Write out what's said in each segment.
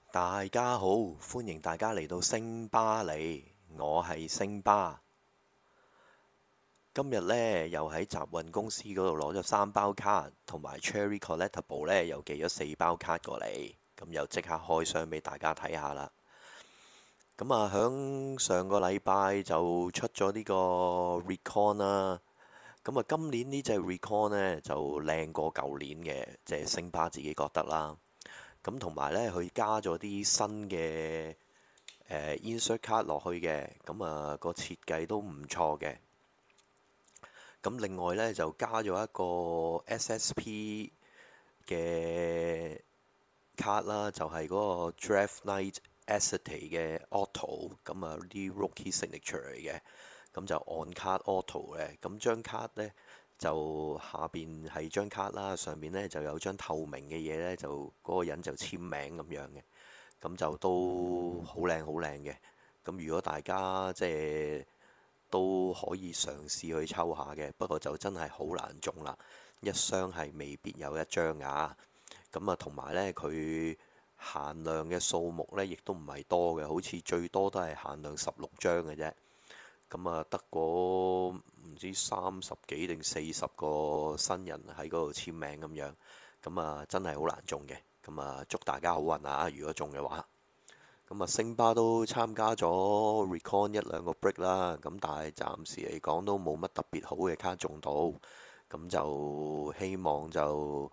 大家好，歡迎大家嚟到星巴利，我係星巴。今日呢，又喺集運公司嗰度攞咗3包卡，同埋 Cherry Collectible 呢又寄咗4包卡過嚟，咁又即刻開箱俾大家睇下啦。咁啊，響上個禮拜就出咗呢個 Recon 啦。咁啊，今年呢隻 Recon 呢，就靚過舊年嘅，即係星巴自己覺得啦。咁同埋呢，佢加咗啲新嘅insert 卡落去嘅，咁啊個設計都唔錯嘅。咁另外呢，就加咗一個 SSP 嘅卡啦，就係嗰個 Draft Night Acetate 嘅 Auto，咁啊啲 Rookie Signature 嚟嘅，咁就按卡 Auto 嘅。咁張卡呢，就下邊係張卡啦，上面呢就有張透明嘅嘢呢，就嗰個人就簽名咁樣嘅，咁就都好靚好靚嘅。咁如果大家即係都可以嘗試去抽下嘅，不過就真係好難中啦，一箱係未必有一張㗎。咁啊，同埋呢，佢限量嘅數目呢亦都唔係多嘅，好似最多都係限量16張嘅啫。咁啊，得嗰唔知30幾定40個新人喺嗰度簽名咁樣，咁啊真係好難中嘅。咁啊，祝大家好運啊！如果中嘅話，咁啊，星巴都參加咗 Recon 1-2個 break 啦。咁但係暫時嚟講都冇乜特別好嘅卡中到，咁就希望就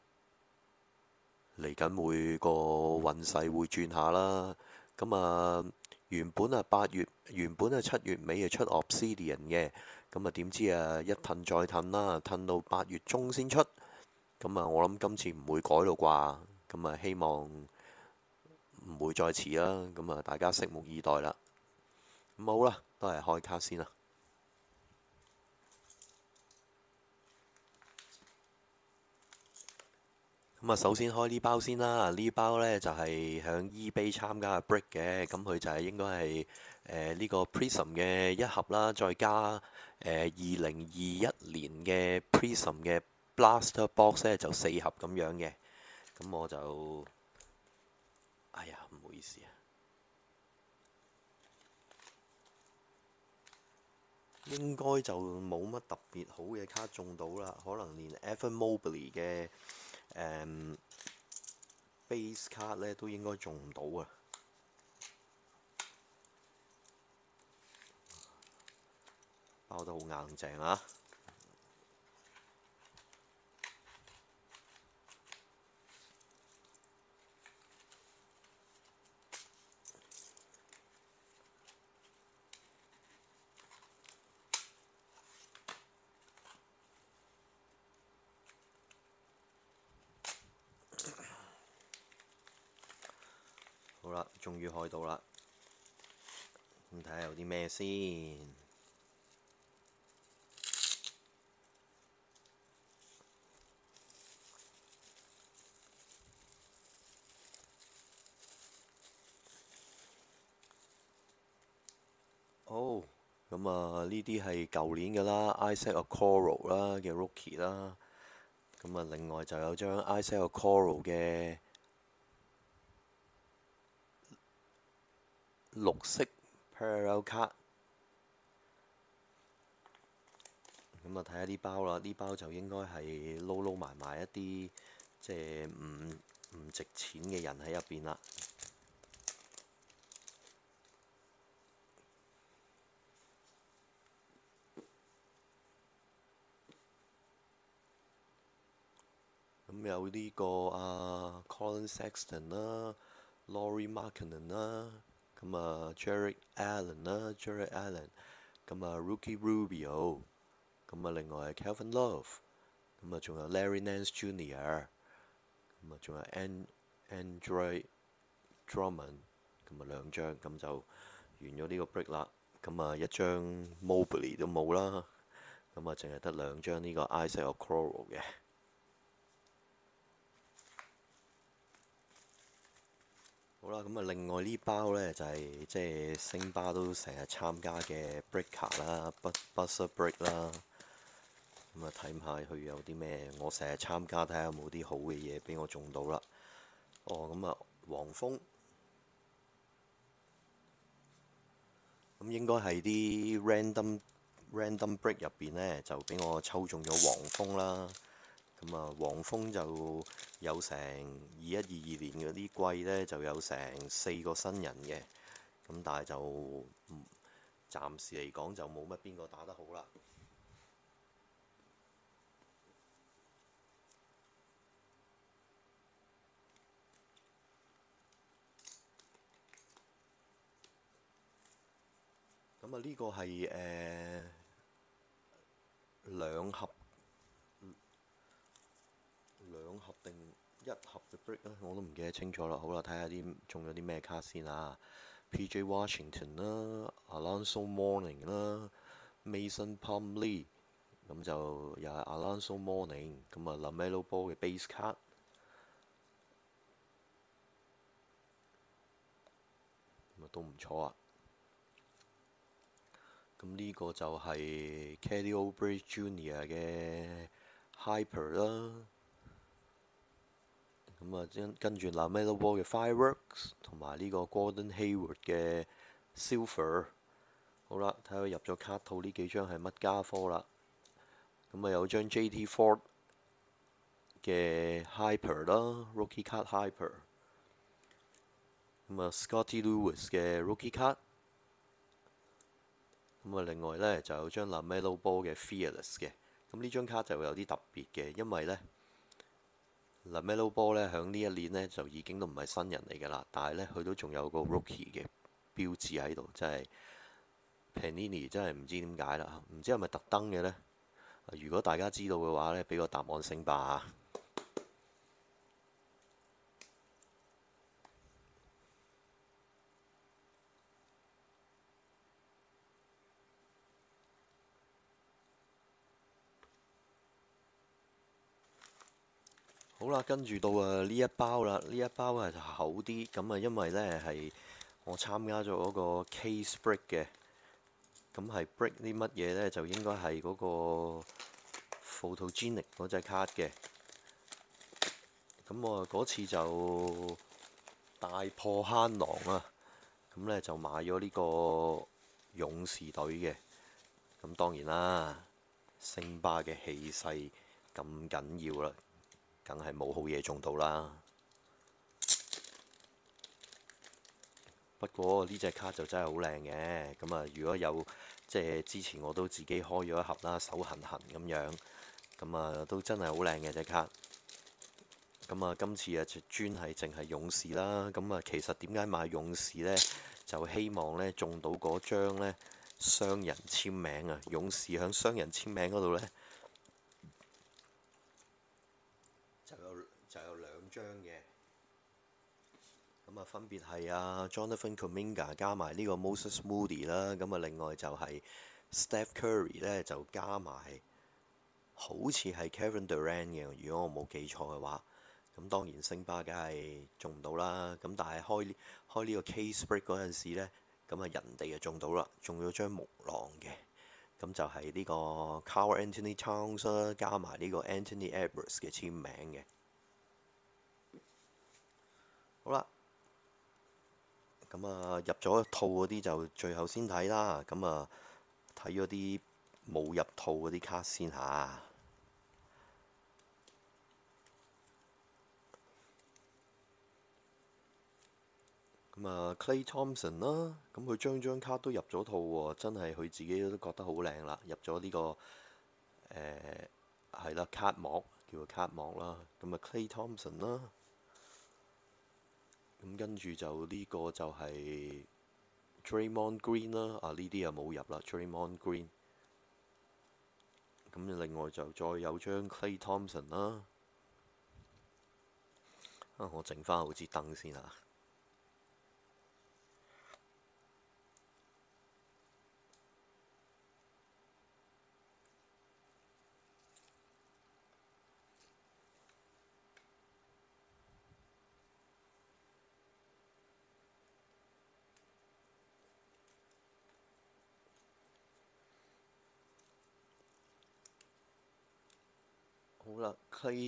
嚟緊會個運勢會轉下啦。咁啊，原本啊7月尾就出 Obsidian 嘅，咁啊點知啊一褪再褪啦，褪到8月中先出。咁啊，我諗今次唔會改到啩。咁啊，希望唔會再遲啦。咁啊，大家拭目以待啦。咁好啦，都係開卡先啦。咁啊，首先開呢包先啦。呢包呢就係響 eBay 參加嘅 break 嘅，咁佢就係應該係呢個 Prism 嘅一盒啦，再加2021年嘅 Prism 嘅 Blaster Box 呢，就4盒咁樣嘅。咁我就哎呀，唔好意思啊。應該就冇乜特別好嘅卡中到啦，可能連 Evan Mobley 嘅base 卡呢都應該中唔到啊！包得好硬淨啊！好啦，終於開到啦，咁睇下有啲咩先。好，咁啊呢啲係舊年嘅啦 ，Isaac Okoro 啦嘅 Rookie 啦。咁啊，另外就有張 Isaac Okoro嘅綠色 Parallel 卡。咁啊，睇下呢包啦，呢包就應該係撈埋一啲即係唔值錢嘅人喺入邊啦。咁有呢個Colin Sexton 啦、Lauri Markkanen 啦，咁啊 Jarrett Allen 啦、Jarrett Allen，咁啊 Rookie Rubio，咁啊另外係 Kevin Love，咁啊仲有 Larry Nance Jr.，咁啊仲有 Andre Drummond，咁啊2張，咁就完咗呢個 break 啦。咁啊一張 Mobley 都冇啦，咁啊淨係得2張呢個 Isaac Okoro 嘅。好啦，咁啊，另外呢包呢，就係即係星巴都成日參加嘅 break 卡啦，Buzzer Break 啦。咁啊，睇下佢有啲咩，我成日參加，睇下有冇啲好嘅嘢俾我中到啦。哦，咁啊，黃蜂咁應該係啲 random break 入邊呢，就俾我抽中咗黃蜂啦。咁啊，黃蜂就有成21、22年嗰啲季呢，就有成4個新人嘅。咁但係就暫時嚟講就冇乜邊個打得好啦。咁啊，呢個係兩盒定1盒嘅 break 咧，我都唔記得清楚啦。好啦，睇下中咗啲咩卡先啊。P.J. Washington 啦，Alonzo Mourning 啦，Mason Plumlee，咁就又係 Alonzo Mourning，咁啊 LaMelo Ball 嘅 base card，咁啊都唔錯啊。咁呢個就係 Kelly Oubre Jr. 嘅 Hyper 啦。咁啊，跟住 LaMelo Ball 嘅 Fireworks，同埋呢個 Gordon Hayward 嘅 Silver。好啦，睇下入咗卡套呢幾張係乜家科啦。咁啊，有張 JT Ford 嘅 Hyper 啦，Rookie Card Hyper。咁啊，Scottie Lewis 嘅 Rookie Card。咁啊，另外呢，就有張 LaMelo Ball 嘅 Fearless 嘅。咁呢張卡就有啲特別嘅，因為呢LaMelo Ball 呢響呢一年呢，就已經都唔係新人嚟㗎啦，但係呢，佢都仲有個 Rookie 嘅標誌喺度，真係 Panini 真係唔知點解啦，唔知係咪特登嘅呢？如果大家知道嘅話呢，俾個答案星吧嚇。好啦，跟住到呢一包啦，呢一包係厚啲，咁啊因為呢係我參加咗嗰個 case break 嘅，咁係 break 啲乜嘢呢？就應該係嗰個 photogenic 嗰隻卡嘅，咁我嗰次就大破慳囊啊，咁呢就買咗呢個勇士隊嘅，咁當然啦，星巴嘅氣勢咁緊要啦。梗係冇好嘢中到啦。不過呢隻卡就真係好靚嘅。咁啊，如果有即係之前我都自己開咗一盒啦，手痕痕咁樣。咁啊，都真係好靚嘅隻卡。咁啊，今次啊專係淨係勇士啦。咁啊，其實點解買勇士呢？就希望呢中到嗰張呢雙人簽名啊！勇士響雙人簽名嗰度呢，就有2張嘅，咁啊分別係Jonathan Kuminga 加埋呢個 Moses Moody 啦，咁啊另外就係 Steph Curry 呢，就加埋，好似係 Kevin Durant 嘅，如果我冇記錯嘅話，咁當然星巴梗係中唔到啦，咁但係開呢個 case break 嗰陣時呢，咁啊人哋就中到啦，中咗張木狼嘅，咁就係呢個 Karl Anthony Towns 啦，加埋呢個 Anthony Edwards 嘅簽名嘅。好啦，咁啊入咗套嗰啲就最後先睇啦。咁啊睇咗啲冇入套嗰啲卡先嚇。咁啊 Klay Thompson 啦，咁佢張卡都入咗套喎，真係佢自己都覺得好靚啦。入咗呢個係啦卡幕，叫做卡幕啦。咁啊 Klay Thompson 啦。咁跟住就呢個就係 Draymond Green 啦，呢啲又冇入啦 Draymond Green。咁另外就再有張 Klay Thompson 啦。我整翻好支燈先啊。好啦 Klay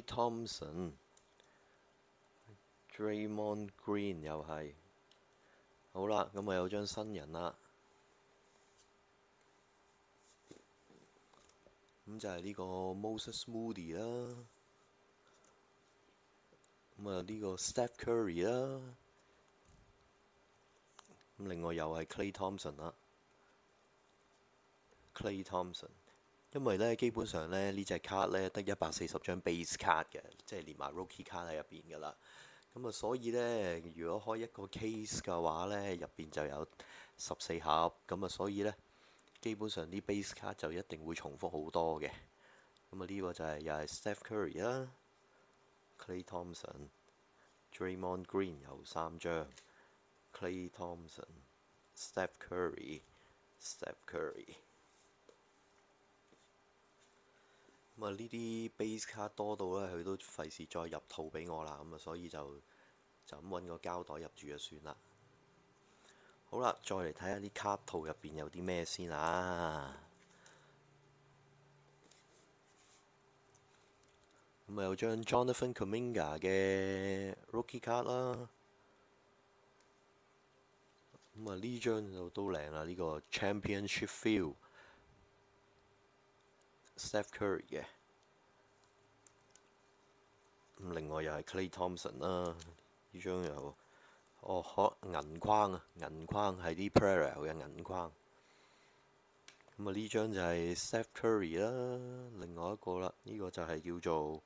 Thompson、Draymond Green 又係。好啦，咁啊有張新人啦。 咁就係呢個 Moses Moody 啦。咁啊呢個 Steph Curry 啦。咁另外又係 Klay Thompson 啦。Klay Thompson， 因為呢基本上呢隻卡呢得140張 base 卡嘅，即係連埋 rookie 卡喺入邊㗎啦。咁啊，所以呢，如果開一個 case 嘅話呢，入邊就有14盒。咁啊，所以呢，基本上啲 base 卡就一定會重複好多嘅。咁啊，呢個就係又係 Steph Curry 啦，Klay Thompson、Draymond Green 有3張，Klay Thompson、Steph Curry。咁啊，呢啲 base 卡多到呢，佢都費事再入套俾我啦。咁啊，所以就咁揾個膠袋入住就算啦。好啦，再嚟睇下啲卡套入邊有啲咩先啊。咁啊，有張 Jonathan Kuminga 嘅 Rookie 卡啦。咁啊，呢張就都靚啦，呢個 Championship Field Steph Curry 嘅。咁另外又係 Klay Thompson 啦，呢張又銀框啊，銀框係啲 Parallel 嘅銀框。咁啊，呢張就係 Steph Curry 啦，另外一個啦，呢個就係叫做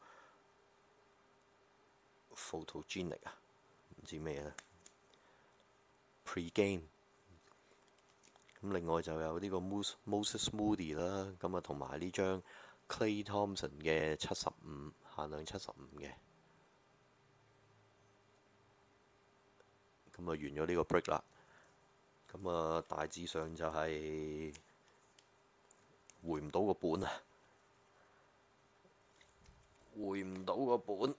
Photogenic 啊，唔知咩咧 Pre-game。咁另外就有呢個 Moses Moody 啦，咁啊同埋呢張 Klay Thompson 嘅75限量75嘅。咁啊完咗呢個 break 啦。咁啊大致上就係回唔到個本啊，回唔到個本。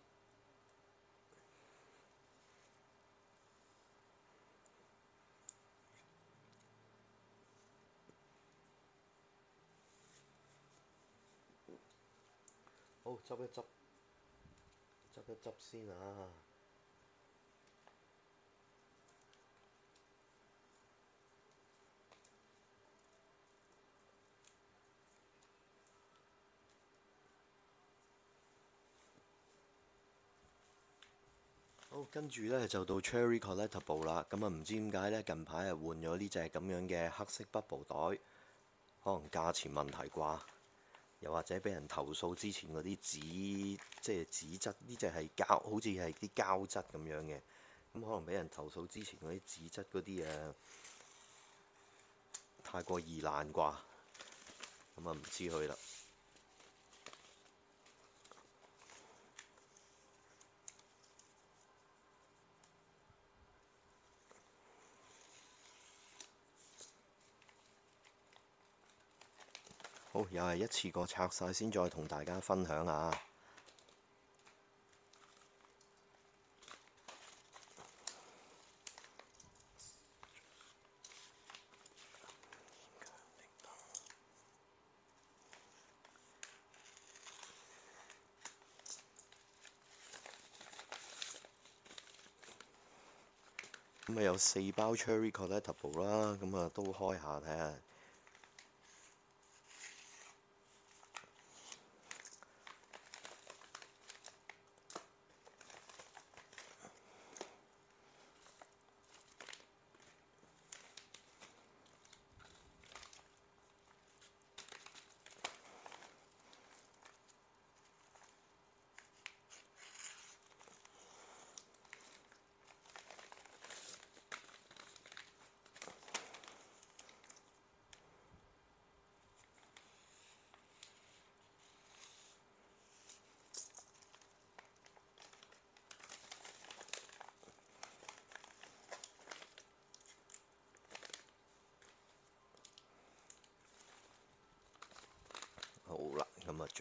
好，執一執先啊！好，跟住呢就到 Cherry Collectible 啦。咁啊唔知點解呢，近排啊換咗呢隻咁樣嘅黑色 bubble 袋，可能價錢問題啩，又或者俾人投訴之前嗰啲紙，即係紙質，呢隻係膠，好似係啲膠質咁樣嘅。咁可能俾人投訴之前嗰啲紙質嗰啲太過易爛啩，咁啊唔知佢啦。好，又係一次過拆晒先，再同大家分享下。咁啊有4包 Cherry Collectible 啦，咁啊都開下睇下。好啦，咁啊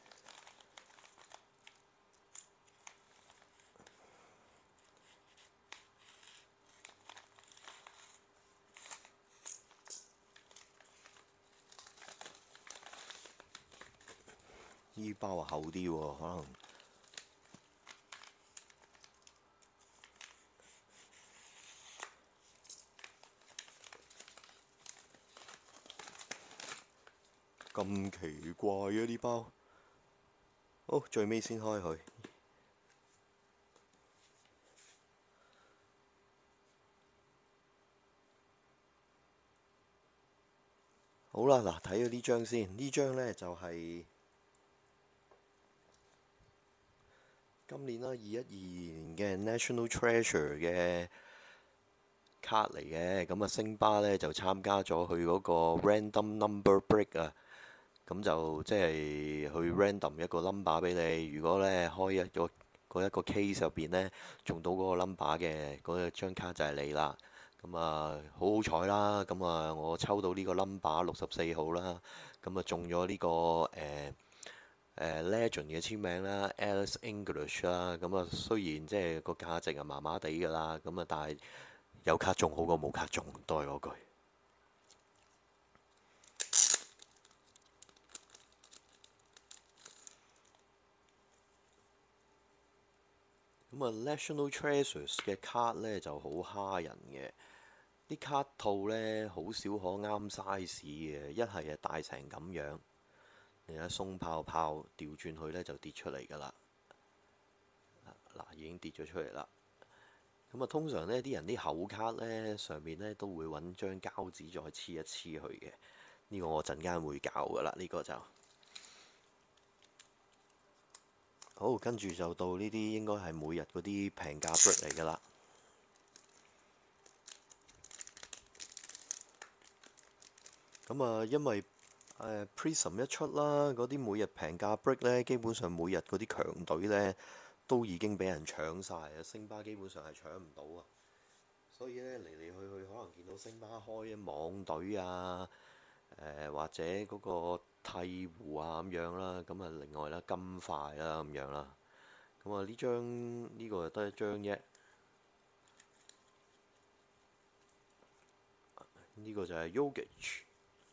呢包啊厚啲喎，可能。 咁奇怪嘅呢包。好，最尾先開佢。好啦，嗱，睇咗呢張先，呢張呢就係今年啦2012年嘅 National Treasure 嘅卡嚟嘅。咁啊，星巴呢就參加咗佢嗰個 Random Number Break 啊。咁就即係去 random 一個 number 俾你，如果呢開一個 case 入邊呢，中到嗰個 number 嘅嗰張卡就係你啦。咁啊，好好彩啦！咁啊，我抽到呢個 number 64號啦。咁啊，中咗呢個Legend 嘅簽名啦，Alex English 啦。咁啊，雖然即係個價值啊麻麻地㗎啦，咁啊，但係有卡中好過冇卡中，都係嗰句。咁啊，National Treasures 嘅卡呢就好蝦人嘅，啲卡套呢好少可啱 size 嘅，一係大成咁樣，你一鬆泡泡調轉去呢就跌出嚟㗎啦。嗱，已經跌咗出嚟啦。咁啊，通常呢啲人啲厚卡呢上面呢都會揾張膠紙再黐一黐佢嘅，呢個我陣間會教㗎啦，呢個就。好，跟住就到呢啲應該係每日嗰啲平價 break 嚟㗎啦。咁啊，因為Prism 一出啦，嗰啲每日平價 break 呢，基本上每日嗰啲強隊呢都已經俾人搶晒啊！星巴基本上係搶唔到啊，所以呢，嚟嚟去去可能見到星巴開網隊啊，或者嗰個鹈鶘啊咁樣啦，咁啊另外啦金塊啦咁樣啦，咁啊呢個就得一張啫，呢個就係 Jokic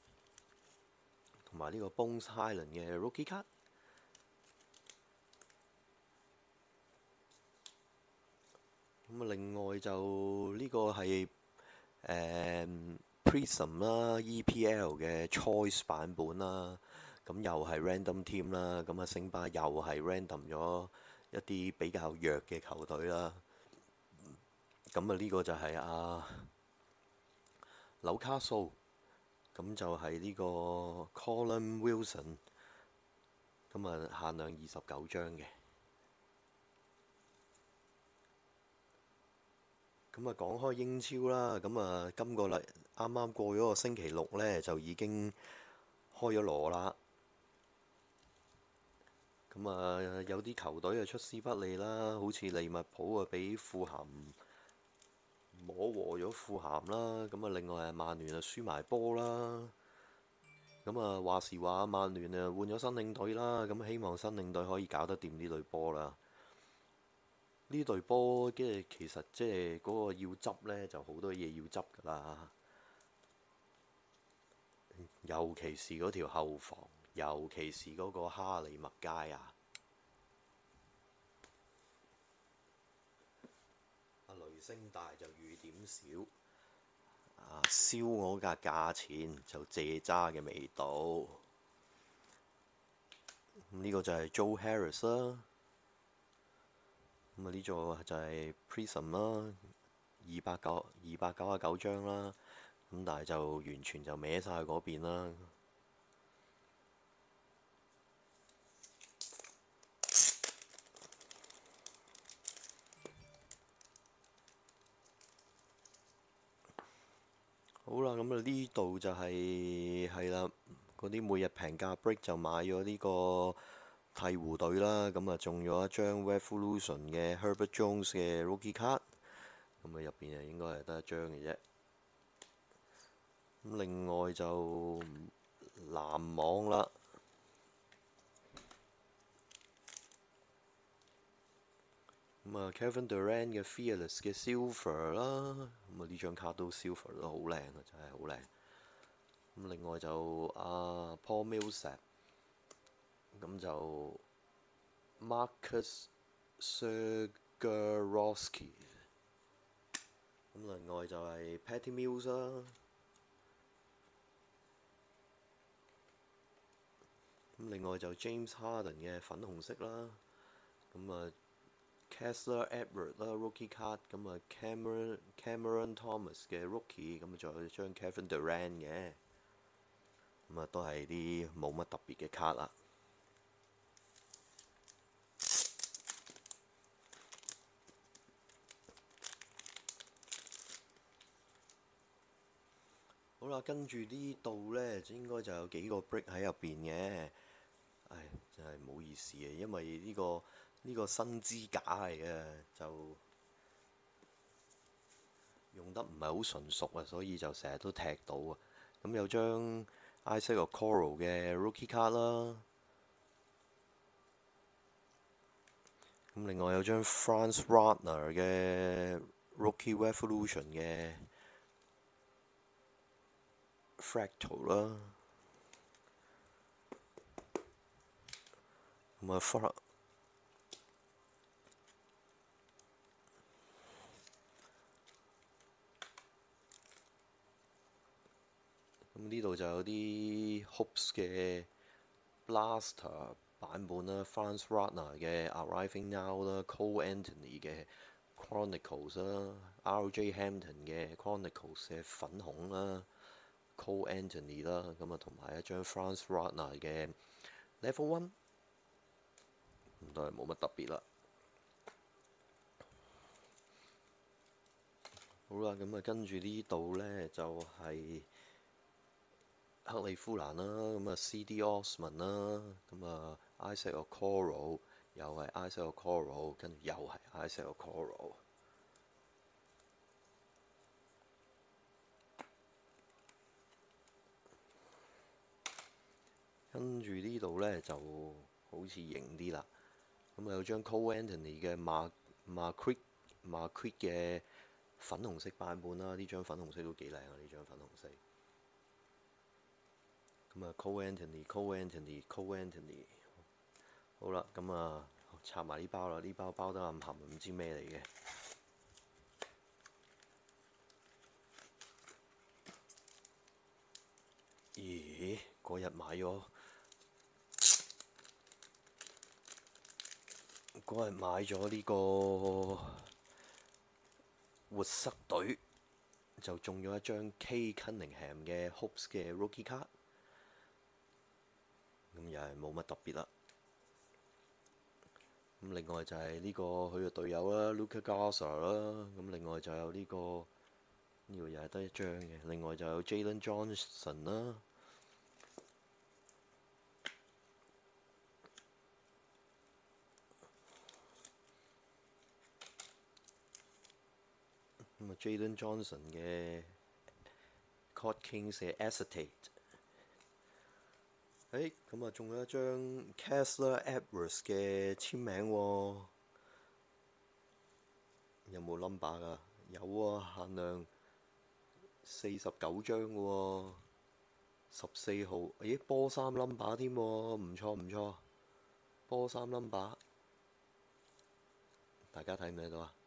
同埋呢個 Bones Hyland 嘅 Rookie 卡。咁啊，另外就呢個係Prism 啦，EPL 嘅 Choice 版本啦，咁又係 Random Team 啦，咁啊星巴又係 Random 咗一啲比較弱嘅球隊啦。咁啊呢個就係紐卡素，咁就係呢個 Colin Wilson，咁啊限量29張嘅。咁啊，講開英超啦，咁啊，今個禮啱啱過咗個星期六呢，就已經開咗鑼啦。咁啊，有啲球隊啊出師不利啦，好似利物浦啊，俾富咸摸和咗富咸啦。咁啊，另外係曼聯啊，輸埋波啦。咁啊，話時話曼聯啊換咗新領隊啦，咁希望新領隊可以搞得掂呢隊波啦。呢隊波其實即係嗰個要執呢，就好多嘢要執㗎啦。尤其是嗰條後防，尤其是嗰個哈利麥佳啊。雷聲大就雨點少，燒我價價錢就借渣嘅味道。呢個就係 Joe Harris 啦。咁啊，呢座就係 Prism 啦，299張啦。咁但係就完全就歪晒去嗰邊啦。好啦，咁啊呢度就係啦，嗰啲每日平價 break 就買咗呢個鹈鶘隊啦，咁啊中咗一張 Revolution 嘅 Herbert Jones 嘅 Rookie 卡，咁啊入邊啊應該係得一張嘅啫。咁另外就籃網啦，咁啊 Kevin Durant 嘅 Fearless 嘅 Silver 啦，咁啊呢張卡都 Silver 都好靚啊，真係好靚。咁另外就Paul Millsap，咁就 Marcus Zagorowski，咁另外就係 Patty Mills 啦。 咁另外就 James Harden 嘅粉紅色啦，咁啊 Kessler Edward 啦 Rookie Card， 咁啊 Cameron Thomas 嘅 Rookie， 咁啊仲有張 Kevin Durant 嘅，咁啊都係啲冇乜特別嘅卡啦。好啦，跟住呢度呢，應該就有幾個 break 喺入邊嘅。唉，真係唔好意思嘅，因為呢個新支架嚟嘅，就用得唔係好純熟啊，所以就成日都踢到啊。咁有張 Isaac Okoro 嘅 Rookie Card 啦，咁另外有張 Franz Wagner 嘅 Rookie Revolution 嘅 Fractal 啦，咁啊咁呢度就有啲 Hoops 嘅 Blaster 版本啦 ，Franz Wagner 嘅 Arriving Now 啦，Cole Anthony 嘅 Chronicles 啦，RJ Hampton 嘅 Chronicles 嘅粉紅啦 ，Cole Anthony 啦，咁啊同埋一張 Franz Wagner 嘅 Level One， 咁都係冇乜特別啦。好啦，咁啊跟住呢度呢，就係克利夫蘭啦，咁啊 CD Osman 啦，咁啊 Isaac Okoro 又係 Isaac Okoro， 跟住又係 Isaac Okoro。跟住呢度呢，就好似型啲啦，咁啊有張 Cole Anthony 嘅 Marquette 嘅粉紅色版本啦，呢張粉紅色都幾靚啊！呢張粉紅色。咁啊 Cole Anthony， 好啦，咁啊拆埋呢包啦，呢包包得咁鹹，唔知咩嚟嘅。咦？嗰日買咗呢個活塞隊，就中咗一張 K Cunningham 嘅 Hoops 嘅 Rookie Card， 咁又係冇乜特別啦。咁另外就係呢個佢嘅隊友啦 Luka Garza 啦，咁另外就有呢個又係得一張嘅，另外就有 Jalen Johnson 啦。咁啊 Jalen Johnson 嘅 Court Kings 嘅 Acetate。咁啊，仲有一張 Kessler Edwards 嘅簽名喎，有冇 number 㗎？有啊，限量49張嘅喎，14號，咦，波衫 number 添喎，唔錯唔錯，波衫 number， 大家睇唔睇到啊？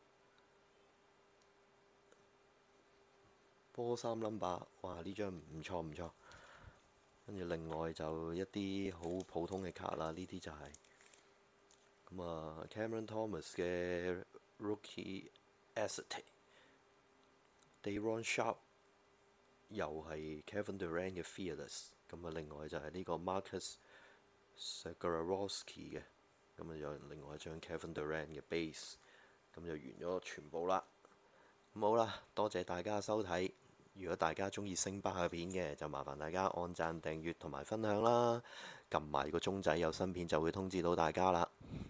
波衫 number， 哇！呢張唔錯唔錯。跟住另外就一啲好普通嘅卡啦，呢啲就係咁啊 Cameron Thomas 嘅 Rookie Acetate，Day'Ron Sharpe 又係 Kevin Durant 嘅 Fearless， 咁啊另外就係呢個 Marcus Zagorowski 嘅，咁啊有另外一張 Kevin Durant 嘅 Base， 咁就完咗全部啦。咁好啦，多謝大家收睇。如果大家中意星巴嘅片嘅，就麻煩大家按讚、訂閱同埋分享啦，撳埋個鐘仔，有新片就會通知到大家啦。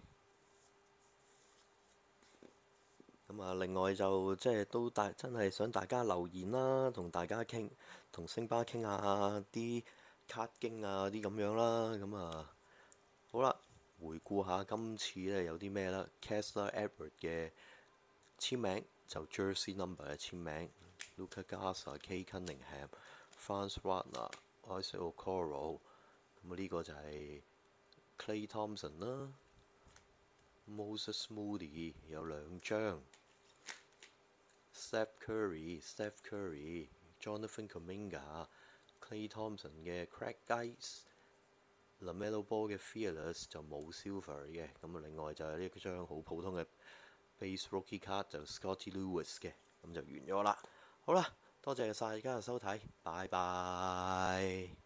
咁啊，另外就即係都真係想大家留言啦，同大家傾，同星巴傾下啲卡經啊啲咁樣啦。咁啊，好啦，回顧下今次咧有啲咩啦 Kessler Edward 嘅簽名就 Jersey Number 嘅簽名。Luka Garza、K Cunningham、Franz Wagner、Isaac Okoro， 咁呢個就係 Klay Thompson 啦 ，Moses Moody 有2張 ，Steph Curry、Jonathan Kuminga、Klay Thompson 嘅 Cracked Ice， LaMelo Ball 嘅 Fearless 就冇 Silver 嘅，咁另外就係呢張好普通嘅 Base Rookie Card 就 Scottie Lewis 嘅，咁就完咗啦。好啦，多謝晒大家嘅收睇，拜拜。